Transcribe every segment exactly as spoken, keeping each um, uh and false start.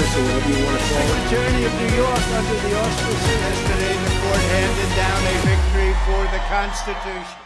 Congress or whatever you want to call it. Secretary of New York under the auspices. Yesterday the court handed down a victory for the Constitution.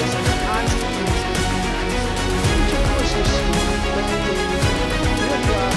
Constitution. Which of course is